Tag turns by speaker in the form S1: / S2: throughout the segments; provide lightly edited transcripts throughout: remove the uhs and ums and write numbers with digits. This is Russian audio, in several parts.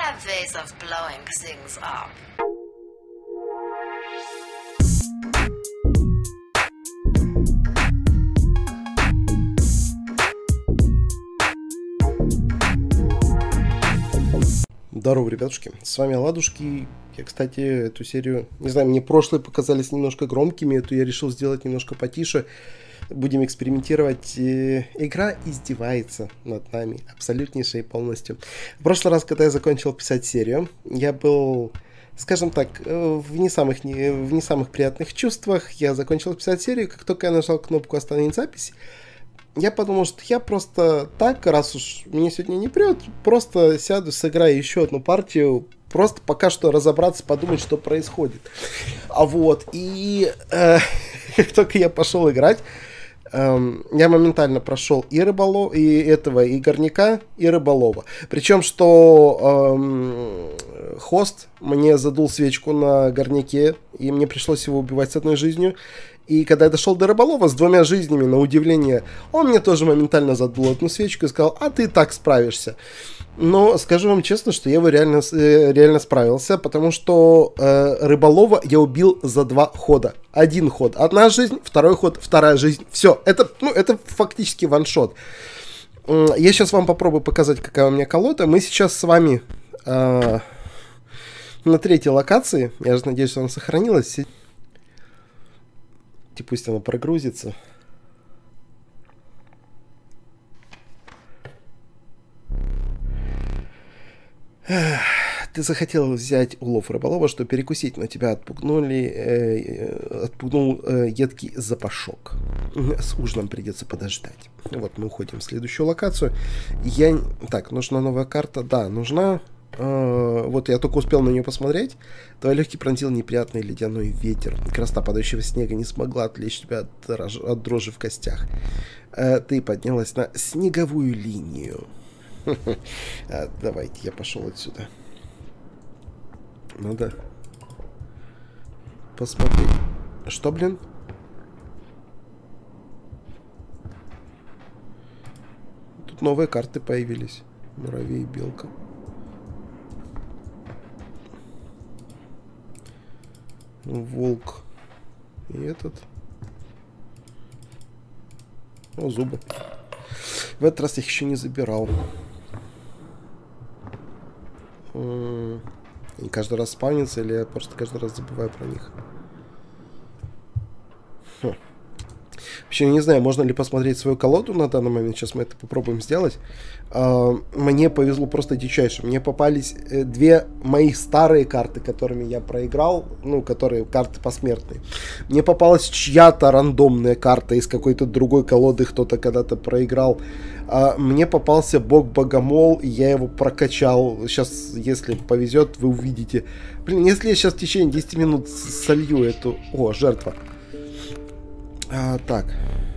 S1: have ways of blowing things up.
S2: Здорово, ребятушки, с вами Ладушки. Я, кстати, эту серию, не знаю, мне прошлые показались немножко громкими, эту я решил сделать немножко потише. Будем экспериментировать. Игра издевается над нами абсолютнейшей полностью. В прошлый раз, когда я закончил писать серию, я был, скажем так, в не самых приятных чувствах. Я закончил писать серию, как только я нажал кнопку «Остановить запись», я подумал, что я просто так, раз уж мне сегодня не прет, просто сяду, сыграю еще одну партию, просто пока что разобраться, подумать, что происходит. И как только я пошел играть, я моментально прошел и Горняка, и Рыболова. Причем, что хост мне задул свечку на Горняке, и мне пришлось его убивать с одной жизнью. И когда я дошел до Рыболова с 2 жизнями, на удивление, он мне тоже моментально задул одну свечку и сказал: а ты так справишься. Но скажу вам честно, что я его реально справился, потому что Рыболова я убил за 2 хода. 1 ход, 1 жизнь, 2 ход, 2 жизнь. Все, это фактически ваншот. Я сейчас вам попробую показать, какая у меня колода. Мы сейчас с вами на 3-й локации. Я же надеюсь, что она сохранилась. Пусть она прогрузится. Ты захотел взять улов Рыболова, чтобы перекусить, но тебя отпугнул едкий запашок. С ужином придется подождать. Вот мы уходим в следующую локацию. Так, нужна новая карта. Да, нужна. Вот я только успел на нее посмотреть. Твой легкий пронзил неприятный ледяной ветер. Красота падающего снега не смогла отвлечь тебя от дрожи в костях. Ты поднялась на снеговую линию. Давайте, я пошел отсюда. Надо посмотреть. Что, блин? Тут новые карты появились. Муравей и белка. Волк. И этот. О, зубы. В этот раз я их еще не забирал. И каждый раз спавнится, или я просто каждый раз забываю про них? Вообще, не знаю, можно ли посмотреть свою колоду на данный момент. Сейчас мы это попробуем сделать. Мне повезло просто дичайше. Мне попались 2 мои старые карты, которыми я проиграл. Которые карты посмертные. Мне попалась чья-то рандомная карта из какой-то другой колоды. Кто-то когда-то проиграл. Мне попался Бог-Богомол, и я его прокачал. Сейчас, если повезет, вы увидите. Блин, если я сейчас в течение 10 минут солью эту... О, жертва. Так.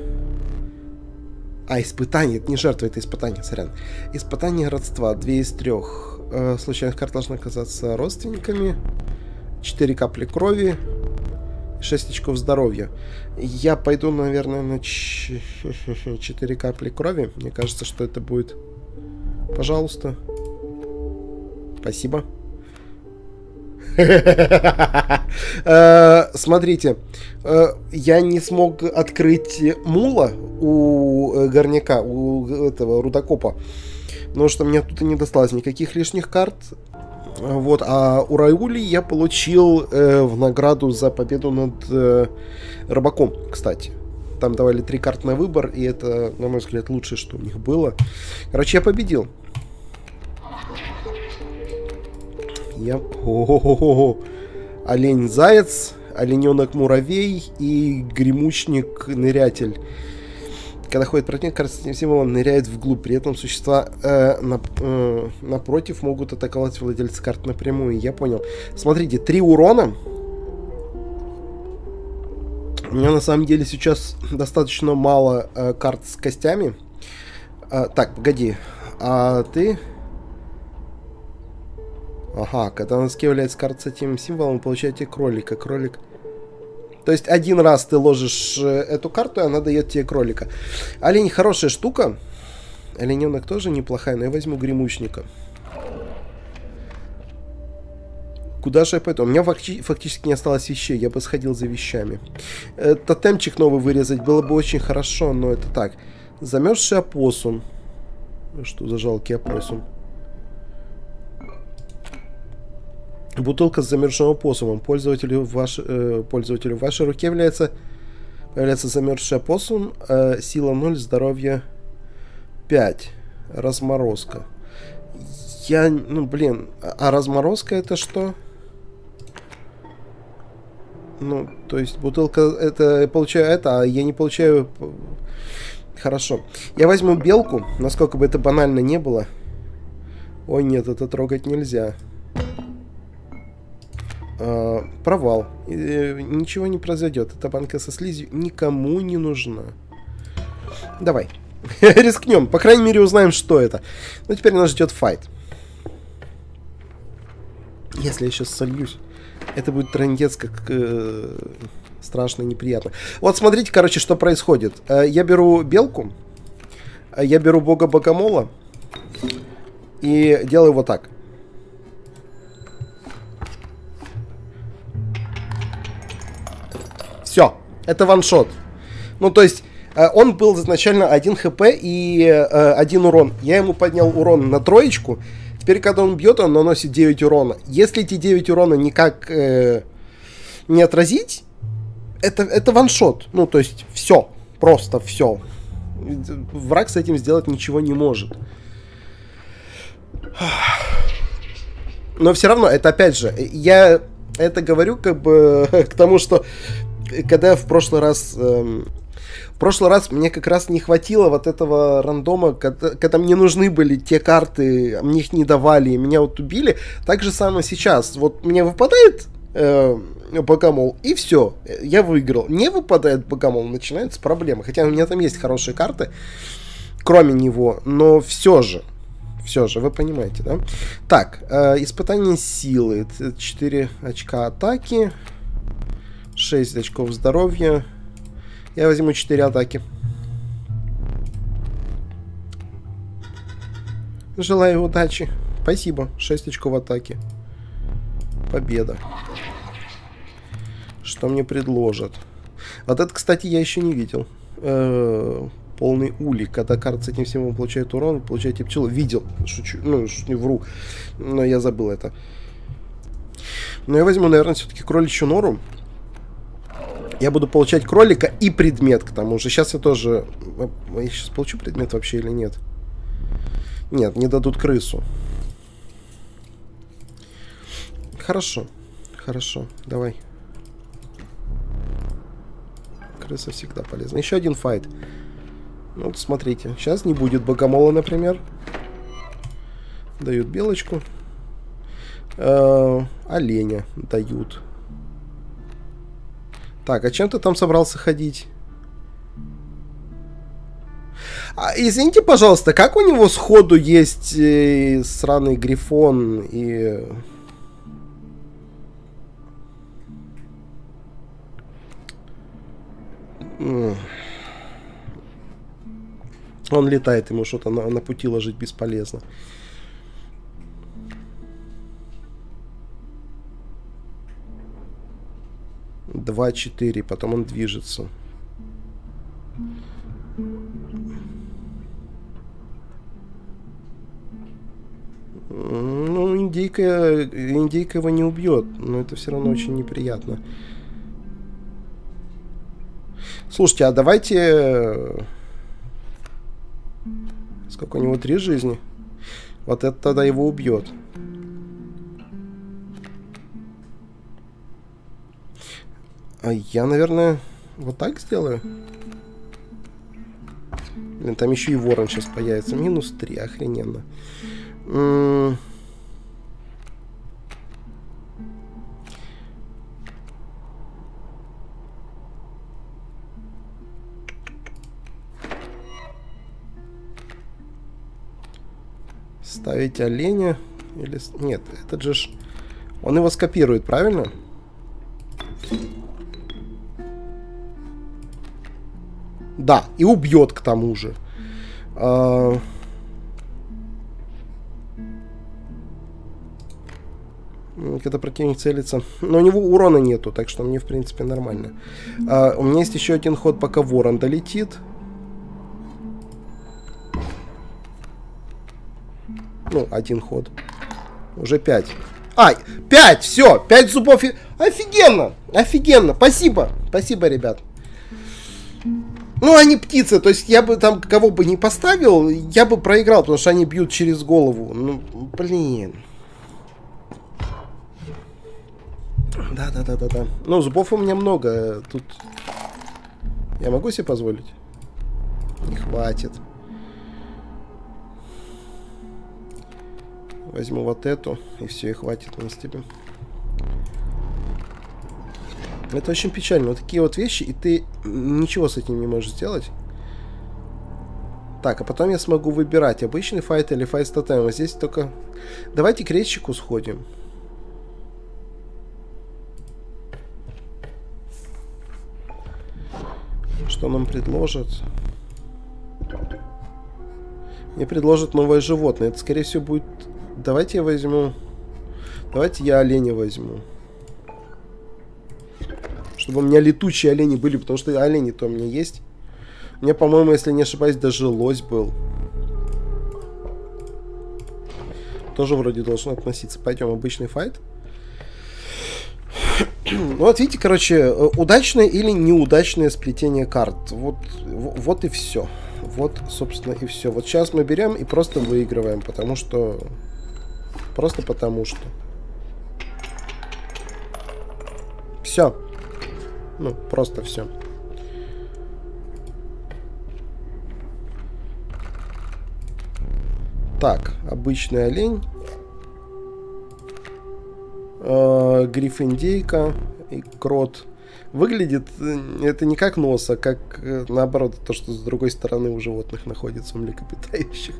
S2: Испытание. Это не жертва, это испытание, сорян. Испытание родства. 2 из 3. Случайных карт должны оказаться родственниками. 4 капли крови. 6 очков здоровья. Я пойду, наверное, на 4 капли крови. Мне кажется, что это будет... Пожалуйста. Спасибо. Смотрите, я не смог открыть мула у Горняка, у этого рудокопа, потому что мне тут и не досталось никаких лишних карт. А у Раули я получил в награду за победу над рыбаком, кстати. Там давали 3 карты на выбор, и это, на мой взгляд, лучшее, что у них было. Короче, я победил. Олень-заяц, олененок-муравей и гремучник-нырятель. Когда ходит противник, карта с этим символом ныряет вглубь. При этом существа напротив могут атаковать владельца карт напрямую. Я понял. Смотрите, 3 урона. У меня на самом деле сейчас достаточно мало карт с костями. Так, погоди. А ты... Ага, когда на доске является карта с этим символом, вы получаете кролика. Кролик. То есть 1 раз ты ложишь эту карту, и она дает тебе кролика. Олень хорошая штука. Олененок тоже неплохая, но я возьму гремучника. Куда же я пойду? У меня фактически не осталось вещей. Я бы сходил за вещами. Тотемчик новый вырезать было бы очень хорошо, но это так. Замерзший опоссум. Что за жалкий опоссум? Бутылка с замерзшим опоссумом. Пользователю в вашей руке появляется замерзший опоссум. Сила 0, здоровье 5. Разморозка. Ну, блин. А разморозка это что? Ну, то есть бутылка, это я получаю это, а я не получаю... Хорошо. Я возьму белку, насколько бы это банально не было. Ой, нет, это трогать нельзя. Провал. Ничего не произойдет. Эта банка со слизью никому не нужна. Давай. Рискнем. По крайней мере, узнаем, что это. Ну, теперь нас ждет файт. Если я сейчас сольюсь, это будет трындец, как страшно и неприятно. Вот смотрите, короче, что происходит. Я беру белку, я беру бога богомола и делаю вот так. Все, это ваншот. Ну, то есть, он был изначально 1 хп и 1 урон. Я ему поднял урон на 3. Теперь, когда он бьет, он наносит 9 урона. Если эти 9 урона никак не отразить, это ваншот. Ну, то есть, все. Просто все. Враг с этим сделать ничего не может. Но все равно, это опять же, я это говорю как бы к тому, что когда в прошлый раз мне как раз не хватило вот этого рандома, когда мне нужны были те карты, мне их не давали, меня вот убили. Так же самое сейчас. Вот мне выпадает богомол, и все, я выиграл. Не выпадает богомол, начинаются проблемы. Хотя у меня там есть хорошие карты, кроме него, но все же, вы понимаете, да? Так, испытание силы. 4 очка атаки, 6 очков здоровья. Я возьму 4 атаки. Желаю удачи. Спасибо. 6 очков атаки. Победа. Что мне предложат? Вот это, кстати, я еще не видел. Полный улик. Когда карта с этим всем получает урон, получаете пчелу. Видел. Шучу. Ну, не вру. Но я забыл это. Но я возьму, наверное, все-таки кроличью нору. Я буду получать кролика и предмет к тому же. Сейчас я тоже... Я сейчас получу предмет вообще или нет? Нет, не дадут крысу. Хорошо. Хорошо. Давай. Крыса всегда полезна. Еще один файт. Ну, вот смотрите. Сейчас не будет богомола, например. Дают белочку. Оленя дают. Так, а чем ты там собрался ходить? Извините, пожалуйста, как у него сходу есть сраный грифон и... Он летает, ему что-то на пути ложить бесполезно. Два, 4, потом он движется. Ну, индейка его не убьет, но это все равно очень неприятно. Слушайте, а давайте... Сколько у него? 3 жизни. Вот это тогда его убьет. А я, наверное, вот так сделаю. Блин, там еще и ворон сейчас появится. Минус 3, охрененно. Ставить оленя. Или... Нет, этот же... Он его скопирует, правильно? Да, и убьет к тому же. Когда противник целится. Но у него урона нету, так что мне, в принципе, нормально. У меня есть еще один ход, пока ворон долетит. Ну, один ход. Уже 5. Ай, 5! Все! 5 зубов. Офигенно! Офигенно! Спасибо! Спасибо, ребят. Ну, они птицы. То есть я бы там кого бы не поставил, я бы проиграл, потому что они бьют через голову. Ну, блин. Да. Ну, зубов у меня много. Тут я могу себе позволить? Не хватит. Возьму вот эту, и все, и хватит мне с тебя. Это очень печально. Вот такие вот вещи, и ты ничего с этим не можешь сделать. Так, а потом я смогу выбирать, обычный файт или файт с тотемом. Здесь только... Давайте к резчику сходим. Что нам предложат? Мне предложат новое животное. Это, скорее всего, будет... Давайте я возьму... Давайте я оленя возьму. Чтобы у меня летучие олени были, потому что олени-то у меня есть. У меня, по-моему, если не ошибаюсь, даже лось был. Тоже вроде должен относиться. Пойдем, обычный файт. Ну, вот видите, короче, удачное или неудачное сплетение карт. Вот и все. Вот, собственно, и все. Вот сейчас мы берем и просто выигрываем, потому что... Просто потому что. Все. Ну, просто все. Так, обычный олень. Гриф-индейка и крот. Выглядит это не как нос, а как наоборот, то, что с другой стороны у животных находится, у млекопитающих.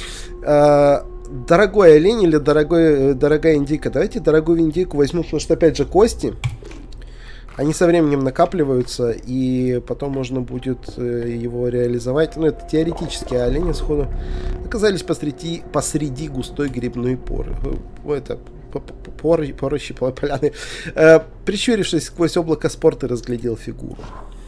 S2: Дорогой олень или дорогая индейка? Давайте дорогую индейку возьму, потому что, опять же, кости. Они со временем накапливаются, и потом можно будет его реализовать. Ну, это теоретически, а олени сходу оказались посреди густой грибной поры. Порощи поляны. Прищурившись сквозь облако спорта, разглядел фигуру.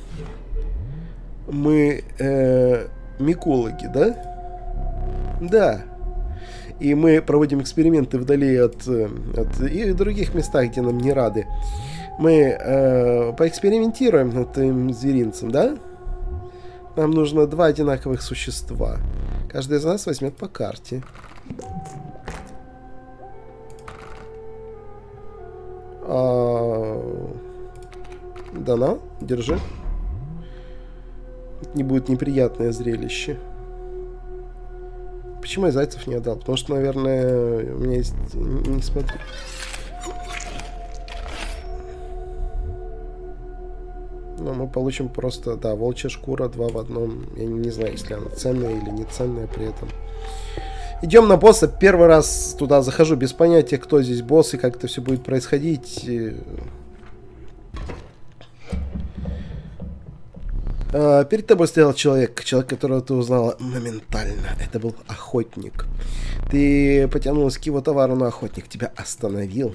S2: Мы микологи, да? Да. И мы проводим эксперименты вдали от и в других местах, где нам не рады. Мы поэкспериментируем над этим зверинцем, да? Нам нужно 2 одинаковых существа. Каждый из нас возьмет по карте. Дана, держи. Не будет неприятное зрелище. Почему я зайцев не отдал? Потому что, наверное, у меня есть... Не смотри. Но мы получим просто, да, волчья шкура 2 в одном. Я не знаю, если она ценная или не ценная при этом. Идем на босса. Первый раз туда захожу без понятия, кто здесь босс и как это все будет происходить. Перед тобой стоял человек, которого ты узнала моментально. Это был охотник. Ты потянулась к его товару, но охотник тебя остановил.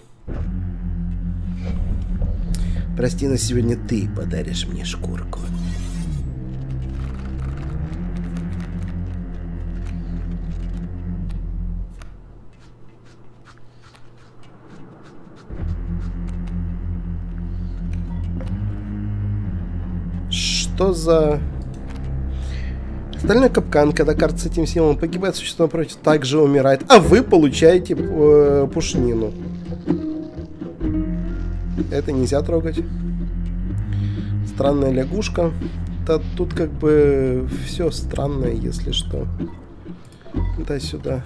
S2: Прости, но сегодня ты подаришь мне шкурку. Что за... Стальной капкан. Когда карта с этим символом погибает, существо напротив также умирает. А вы получаете пушнину. Это нельзя трогать. Странная лягушка. Да, тут как бы все странное, если что. Дай сюда.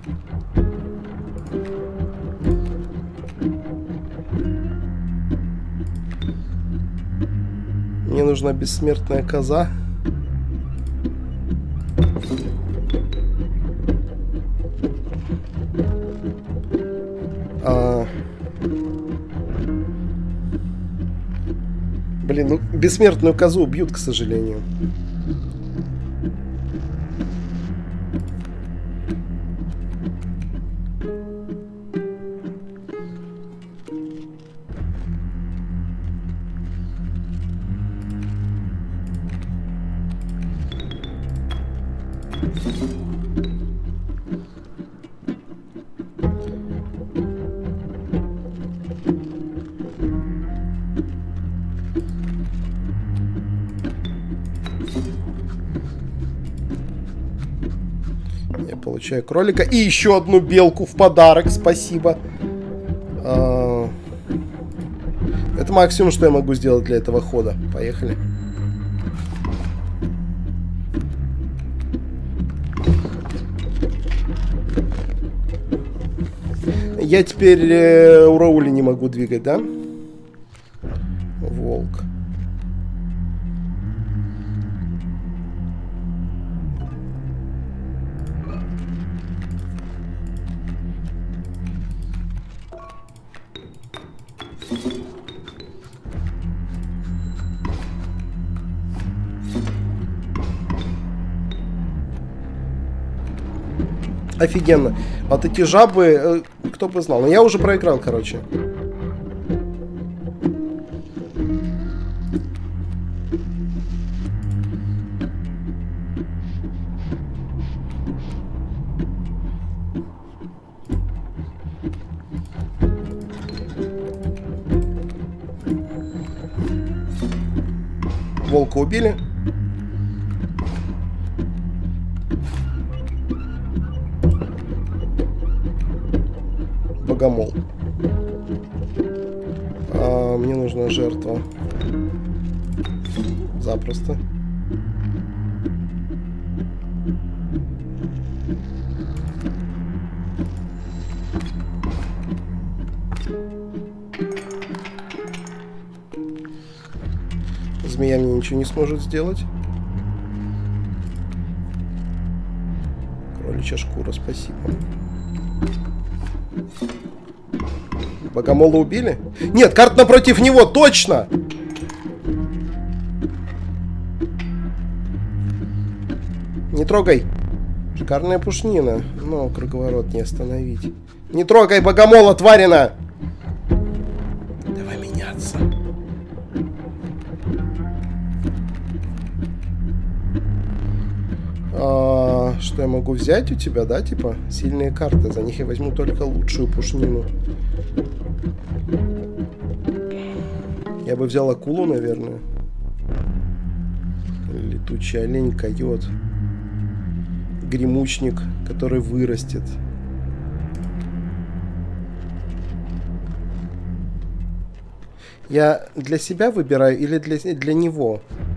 S2: Мне нужна бессмертная коза. Блин, ну бессмертную козу убьют, к сожалению. Получаю кролика. И еще одну белку в подарок. Спасибо. Это максимум, что я могу сделать для этого хода. Поехали. Я теперь у Раули не могу двигать, да? Волк. Офигенно. Вот эти жабы, кто бы знал. Но я уже проиграл, короче. Волка убили. Богомол. Мне нужна жертва. Запросто. Змея мне ничего не сможет сделать. Кроличья шкура, спасибо. Богомола убили? Нет, карт напротив него, точно! Не трогай. Шикарная пушнина. Но круговорот не остановить. Не трогай богомола, тварина! Давай меняться. Что я могу взять у тебя, да, типа? Сильные карты. За них я возьму только лучшую пушнину. Я бы взял акулу, наверное. Летучий олень, койот. Гремучник, который вырастет. Я для себя выбираю или для него?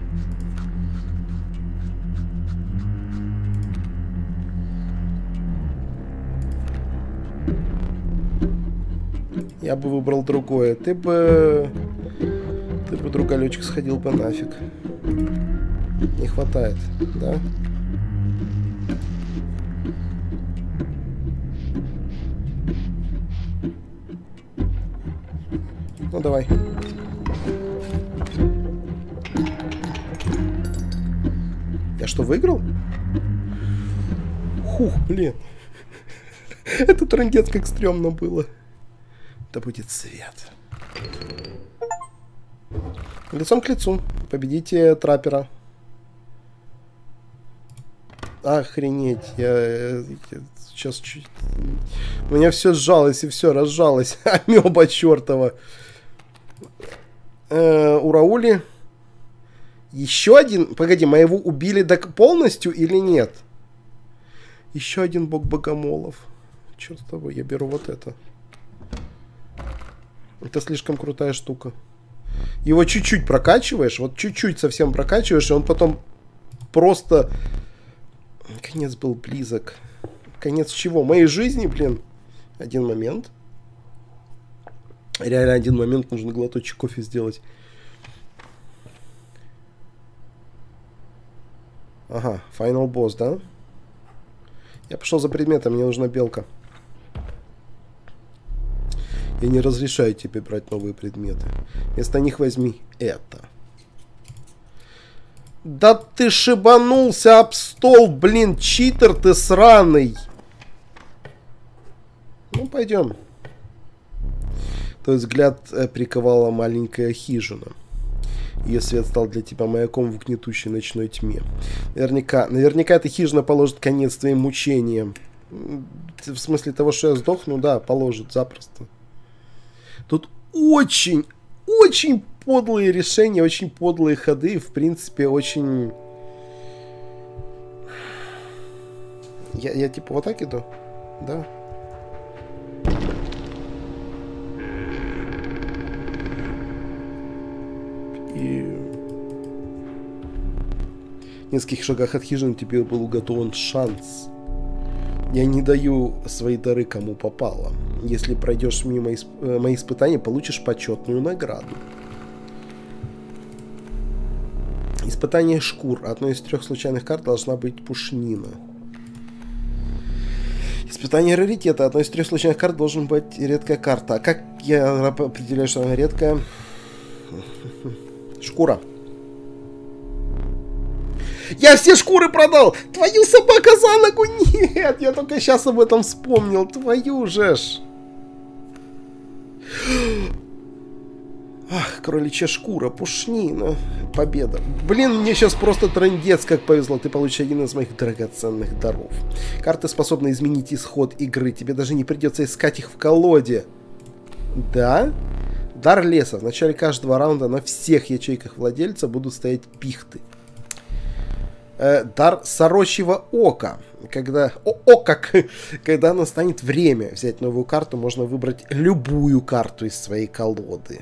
S2: Я бы выбрал другое. Ты бы, другалечек, сходил бы нафиг. Не хватает, да? Ну, давай. Я что, выиграл? Хух, блин. Это трындец как стрёмно было. Это будет свет. Лицом к лицу. Победите траппера. Охренеть. Я сейчас чуть... У меня все сжалось и все разжалось. Амеба чертова. У Раули еще один. Погоди, моего убили полностью или нет? Еще один бог богомолов. Черт с тобой, я беру вот это. Это слишком крутая штука. Его чуть-чуть прокачиваешь, вот чуть-чуть совсем прокачиваешь, и он потом просто... Конец был близок. Конец чего? Моей жизни, блин. Один момент. Реально один момент, нужно глоточек кофе сделать. Ага, final boss, да? Я пошел за предметом, мне нужна белка. Я не разрешаю тебе брать новые предметы. Вместо них возьми это. Да ты шибанулся об стол, блин, читер ты сраный. Ну, пойдем. Твой взгляд приковала маленькая хижина. Ее свет стал для тебя маяком в гнетущей ночной тьме. Наверняка эта хижина положит конец твоим мучениям. В смысле того, что я сдохну, да, положит запросто. Тут очень подлые решения, очень подлые ходы. В принципе, очень Я типа вот так иду? Да. И в нескольких шагах от хижины тебе был уготован шанс. Я не даю свои дары кому попало. Если пройдешь мимо мои испытания, получишь почетную награду. Испытание шкур. Одной из 3 случайных карт должна быть пушнина. Испытание раритета. Одной из 3 случайных карт должен быть редкая карта. А как я определяю, что она редкая? Шкура. Я все шкуры продал! Твою собака за ногу! Нет! Я только сейчас об этом вспомнил. Твою же ж! Ах, кроличья шкура, пушнина. Победа. Блин, мне сейчас просто трындец как повезло. Ты получишь один из моих драгоценных даров. Карты способны изменить исход игры. Тебе даже не придется искать их в колоде. Да? Дар леса. В начале каждого раунда на всех ячейках владельца будут стоять пихты. Дар сорочьего ока. Когда когда настанет время взять новую карту, можно выбрать любую карту из своей колоды.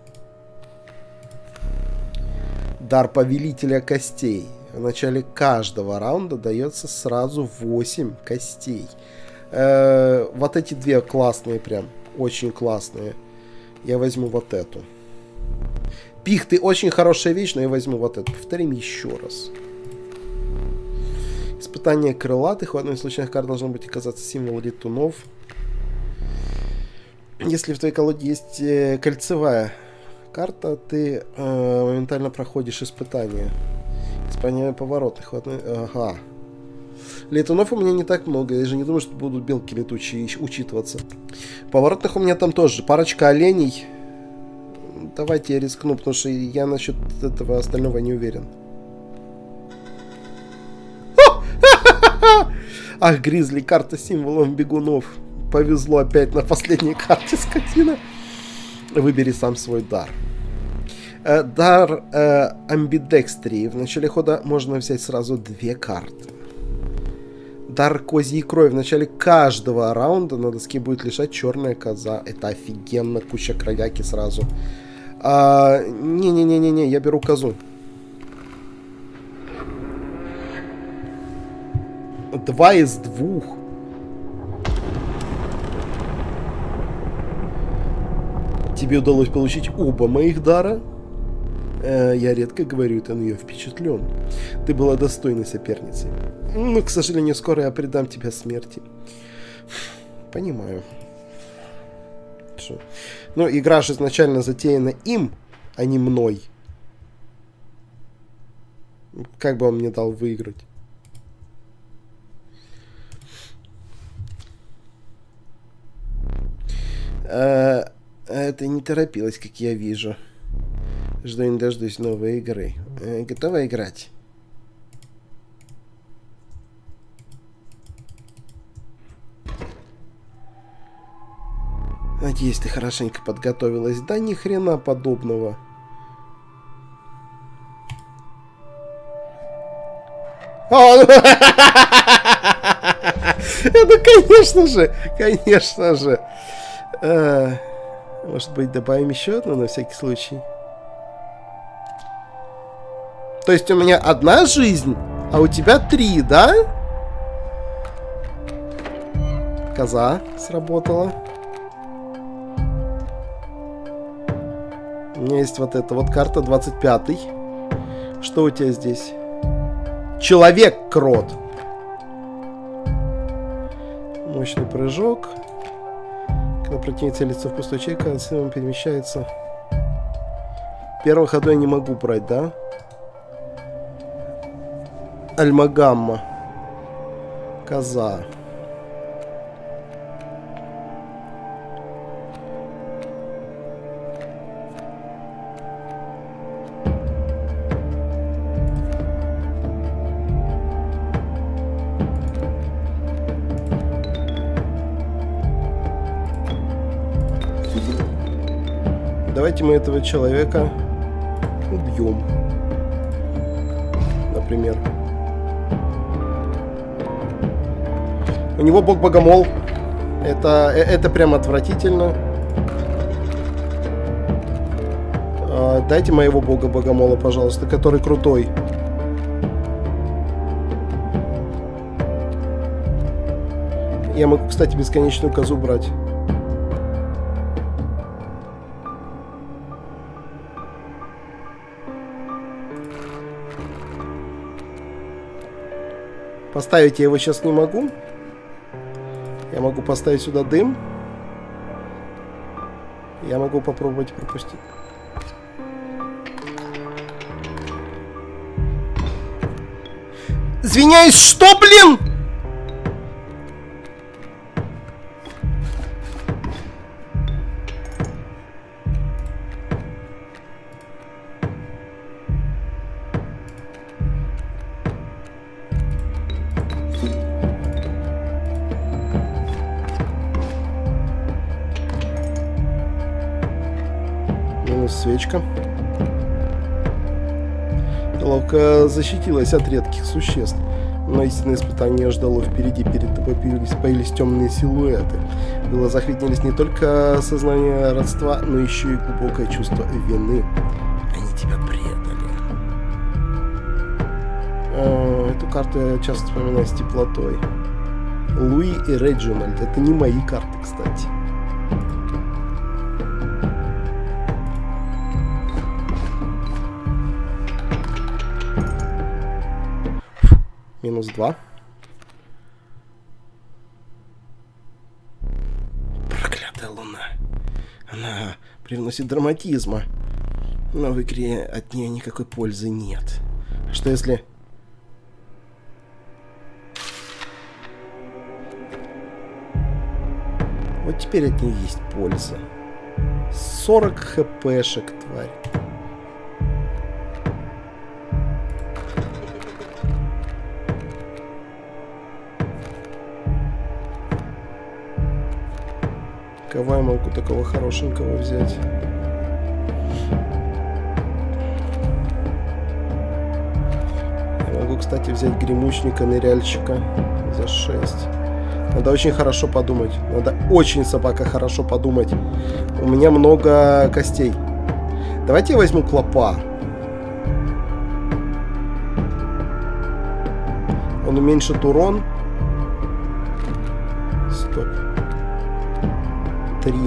S2: Дар повелителя костей. В начале каждого раунда дается сразу 8 костей. Вот эти 2 классные прям. Очень классные. Я возьму вот эту. Пихты очень хорошая вещь, но я возьму вот эту. Повторим еще раз. Испытание крылатых. В одной из случайных карт должно быть оказаться символ летунов. Если в твоей колоде есть кольцевая карта, ты моментально проходишь испытание. Испытание поворотных. Ага. Летунов у меня не так много. Я же не думаю, что будут белки летучие учитываться. Поворотных у меня там тоже. Парочка оленей. Давайте я рискну, потому что я насчет этого остального не уверен. Ах, Гризли, карта с символом бегунов. Повезло опять на последней карте, скотина. Выбери сам свой дар. Дар амбидекстрии. В начале хода можно взять сразу 2 карты. Дар козьей крови. В начале каждого раунда на доске будет лежать черная коза. Это офигенно. Куча кровяки сразу. Не-не-не-не-не, я беру козу. 2 из 2. Тебе удалось получить оба моих дара. Я редко говорю это, но я впечатлен. Ты была достойной соперницей. Но, к сожалению, скоро я предам тебя смерти. Понимаю. Что? Ну, игра же изначально затеяна им, а не мной. Как бы он мне дал выиграть? Это не торопилось, как я вижу. Жду не дождусь новой игры. Готова играть? Надеюсь, ты хорошенько подготовилась. Да ни хрена подобного. Это, конечно же. Может быть, добавим еще одну на всякий случай? То есть у меня 1 жизнь, а у тебя 3, да? Коза сработала. У меня есть вот эта вот карта 25-й. Что у тебя здесь? Человек-крот. Мощный прыжок. Когда противник целится в пустой ячейку, он перемещается. Первого ходу я не могу брать, да? Альмагамма. Коза. Давайте мы этого человека убьем. Например. У него бог-богомол. Это прям отвратительно. Дайте моего бога-богомола, пожалуйста, который крутой. Я могу, кстати, бесконечную козу брать. Поставить я его сейчас не могу. Я могу поставить сюда дым. Я могу попробовать пропустить. Извиняюсь, что, блин? Минус свечка. Ловко защитилась от редких существ. Но истинное испытание ждало впереди. Перед тобой появились темные силуэты. В глазах виднелись не только сознание родства, но еще и глубокое чувство вины. Они тебя предали. Эту карту я часто вспоминаю с теплотой. Луи и Реджинальд. Это не мои карты, кстати. Минус 2. Проклятая луна. Она привносит драматизма. Но в игре от нее никакой пользы нет. Что если... Вот теперь от нее есть польза. 40 хпшек, тварь. Кого я могу такого хорошенького взять? Я могу, кстати, взять гремучника, ныряльщика за 6. Надо очень хорошо подумать. Надо очень, собака, хорошо подумать. У меня много костей. Давайте я возьму клопа. Он уменьшит урон. Стоп. 3.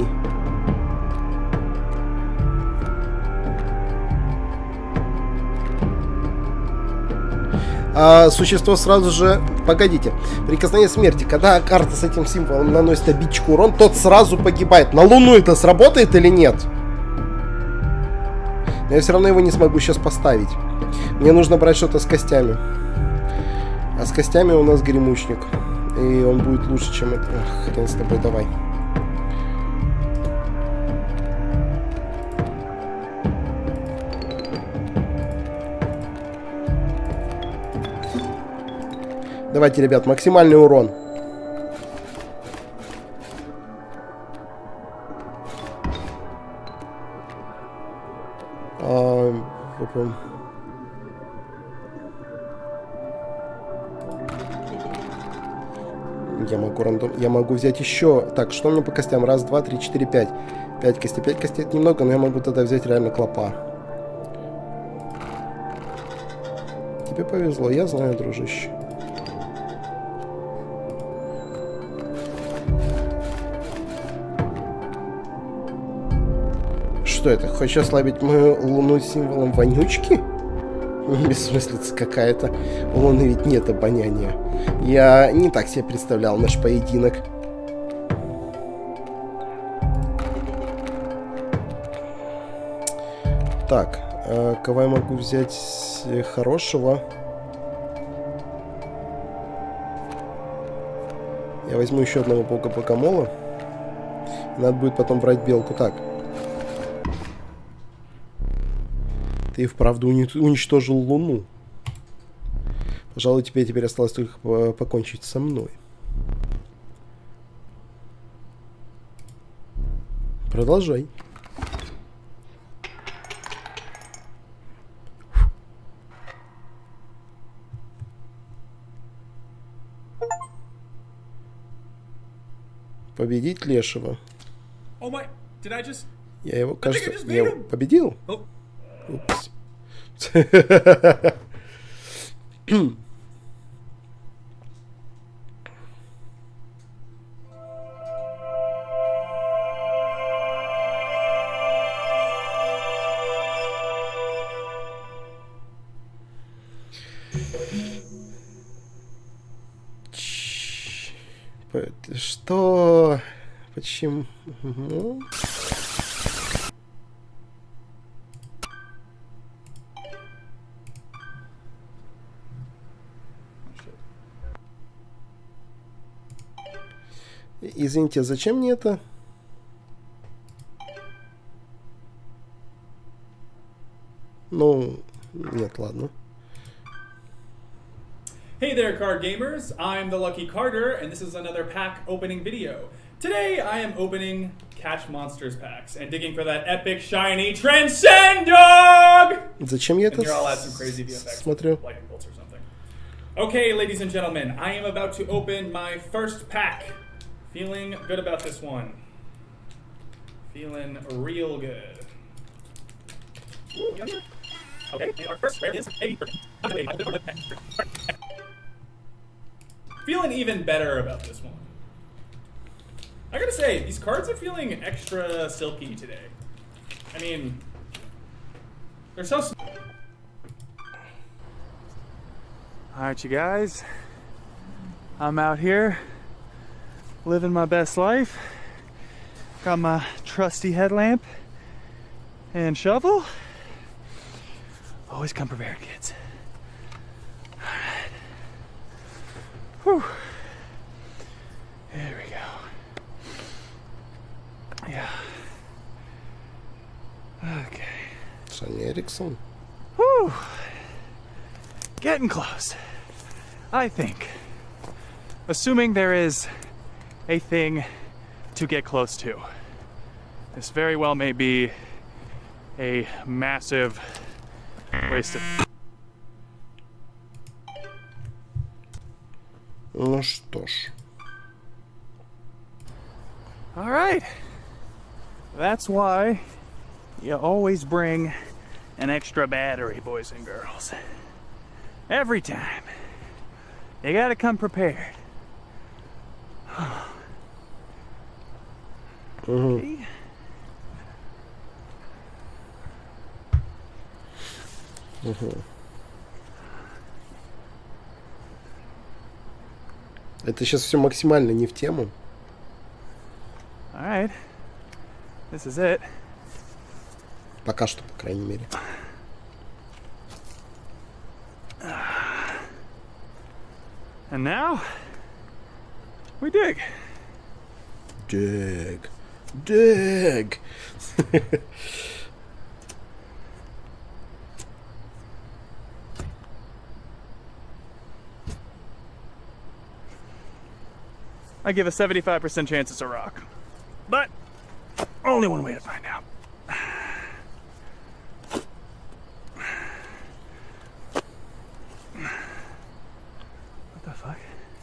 S2: Существо сразу же... Погодите. Прикосновение смерти. Когда карта с этим символом наносит обидчику урон, тот сразу погибает. На Луну это сработает или нет? Но я все равно его не смогу сейчас поставить. Мне нужно брать что-то с костями. А с костями у нас гремучник. И он будет лучше, чем это. Ах, хрен с тобой, давай. Давайте, ребят, максимальный урон. Я могу взять еще. Так, что мне по костям? Раз, два, три, четыре, пять. 5 костей. 5 костей это немного, но я могу тогда взять реально клопа. Тебе повезло, я знаю, дружище. Что это? Хочешь ослабить мою луну символом вонючки? Бессмыслица какая-то. У луны ведь нет обоняния. Я не так себе представлял наш поединок. Так, кого я могу взять хорошего? Я возьму еще одного бога-богомола. Надо будет потом брать белку. Так. Ты и вправду уничтожил Луну. Пожалуй, тебе теперь осталось только покончить со мной. Продолжай. победить Лешего.
S3: Oh my, did I just...
S2: Я его, кажется,
S3: just
S2: я
S3: beat
S2: его
S3: him.
S2: победил.
S3: Oh.
S2: Упс. Что? Почему? Извините, а зачем мне это? Ну, нет, ладно.
S3: Hey there, card gamers. I'm the Lucky Carter, and this is another pack opening video. Today, I am opening Catch Monsters packs and digging for that epic, shiny Transcendog!
S2: Зачем я это
S3: And here I'll add some crazy VFX,
S2: смотрю?
S3: lightning bolts or something. Okay, ladies and gentlemen, I am about to open my first pack. Feeling good about this one. Feeling real good. Okay, our first rare is a... Feeling even better about this one. I gotta say, these cards are feeling extra silky today. I mean, they're so small.
S4: Alright, you guys. I'm out here living my best life. Got my trusty headlamp and shovel. Always come prepared, kids. Alright. Whew. There we go. Yeah. Okay.
S2: Sony Ericsson.
S4: Whew. Getting close. I think. Assuming there is a thing to get close to. This very well may be a massive waste of...
S2: Ну что ж.
S4: All right. That's why you always bring an extra battery, boys and girls. Every time. You gotta come prepared. Okay.
S2: Это сейчас все максимально не в тему.
S4: All right. This is it.
S2: Пока что, по крайней мере.
S4: And now we dig.
S2: Dig. Dig.
S4: I give a 75% chance it's a rock. But only one way to find out. What the fuck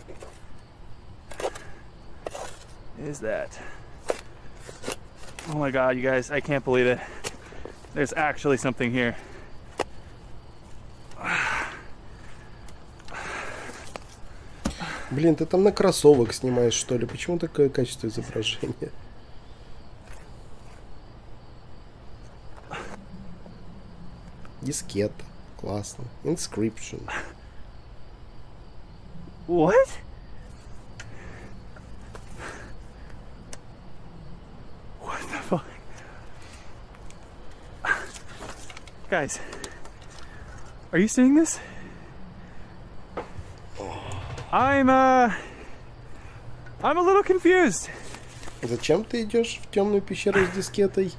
S4: is that? Oh my god, you guys, I can't believe it. There's actually something here.
S2: Блин, ты там на кроссовок снимаешь, что ли? Почему такое качество изображения? Дискета. Классно. Inscription.
S4: What? What the fuck? Guys, are you seeing this? I'm a little confused.
S2: Зачем ты идешь в темную пещеру с дискетой?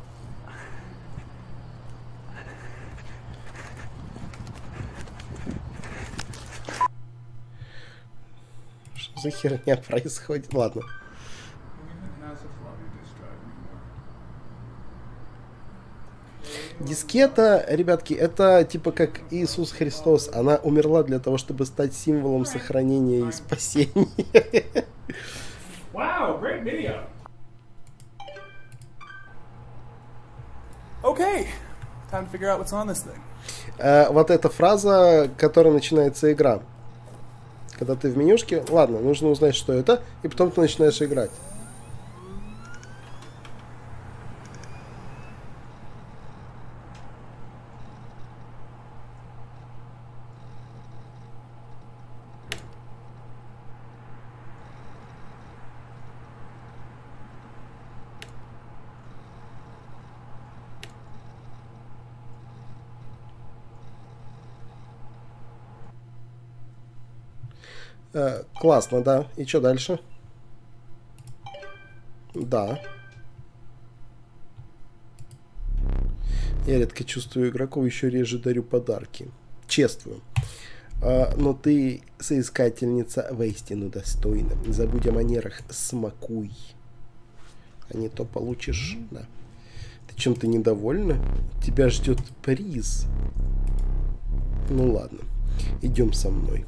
S2: Что за херня происходит? Ладно. Дискета, ребятки, это типа как Иисус Христос. Она умерла для того, чтобы стать символом сохранения и спасения.
S3: Wow, great video. Okay, time to figure out what's on this thing.
S2: Вот эта фраза, которой начинается игра. Когда ты в менюшке, ладно, нужно узнать, что это, и потом ты начинаешь играть. Классно, да. И что дальше? Да. Я редко чувствую игроков, еще реже дарю подарки. Чествую. Но ты, соискательница, воистину достойна. Забудь о манерах, смакуй. А не то получишь, да. Ты чем-то недовольна? Тебя ждет приз. Ну ладно, идем со мной.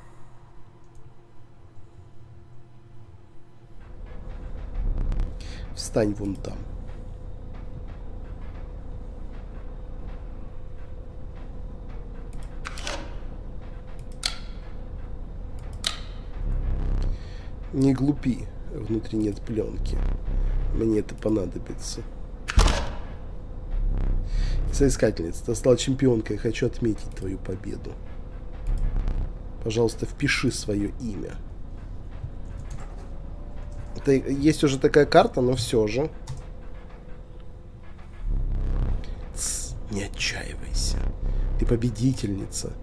S2: Встань вон там. Не глупи, внутри нет пленки. Мне это понадобится. Соискательница, ты стала чемпионкой, я хочу отметить твою победу. Пожалуйста, впиши свое имя. Это, есть уже такая карта, но все же. Не отчаивайся. Ты победительница.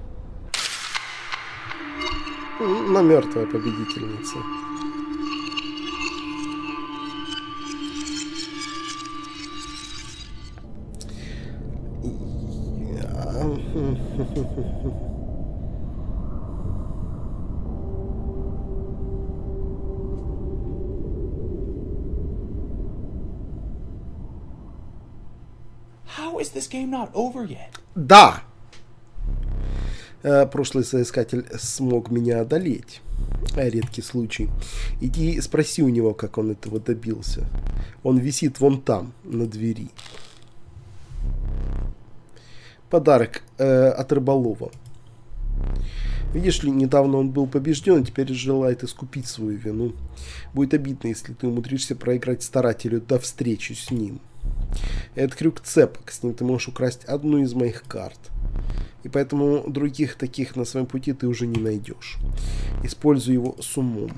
S2: Но мертвая победительница.
S4: How is this game not over yet?
S2: Да! Прошлый соискатель смог меня одолеть. Редкий случай. Иди спроси у него, как он этого добился. Он висит вон там, на двери. Подарок от рыболова. Видишь ли, недавно он был побежден, теперь желает искупить свою вину. Будет обидно, если ты умудришься проиграть старателю до встречи с ним. Этот крюк цепок, с ним ты можешь украсть одну из моих карт. И поэтому других таких на своем пути ты уже не найдешь. Используй его с умом.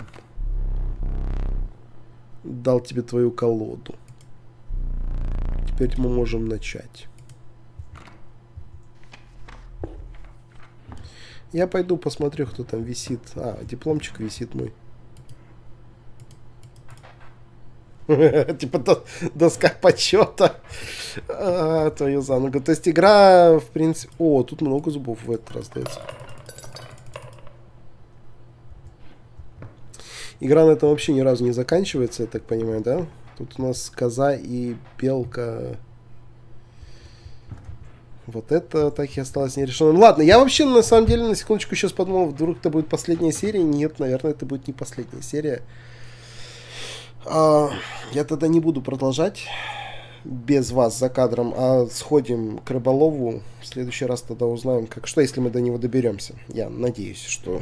S2: Дал тебе твою колоду. Теперь мы можем начать. Я пойду посмотрю, кто там висит. Дипломчик висит мой. Типа доска почета. Твою за ногу. То есть игра, в принципе... О, тут много зубов в этот раз дается. Игра на этом вообще ни разу не заканчивается, я так понимаю, да? Тут у нас коза и белка. Вот это так и осталось нерешенным. Ладно, я вообще на самом деле на секундочку сейчас подумал, вдруг это будет последняя серия. Нет, наверное, это будет не последняя серия. Я тогда не буду продолжать без вас за кадром, а сходим к рыболову. В следующий раз тогда узнаем, что если мы до него доберемся. Я надеюсь, что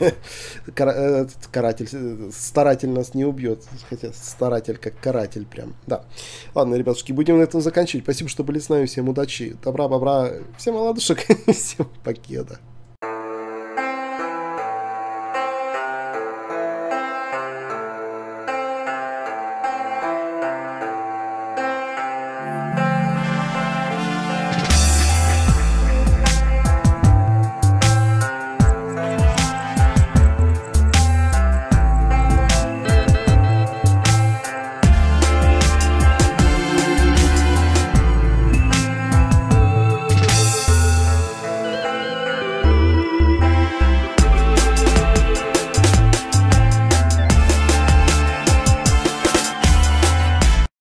S2: старатель нас не убьет. Хотя старатель как каратель прям. Да. Ладно, ребятушки, будем на этом заканчивать. Спасибо, что были с нами. Всем удачи, добра, бобра. Всем оладушек. Всем покеда.